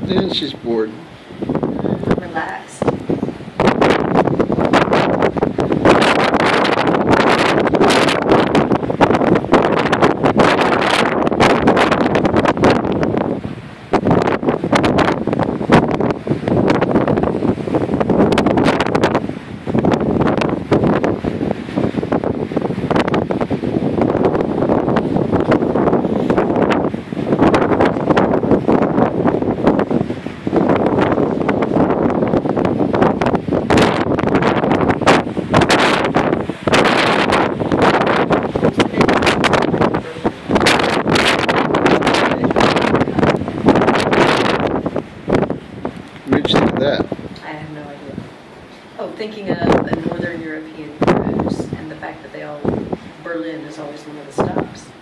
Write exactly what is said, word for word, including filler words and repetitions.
And she's bored. Relaxed. What did you think of that? I have no idea. Oh, thinking of a Northern European cruise and the fact that they all, Berlin is always one of the stops.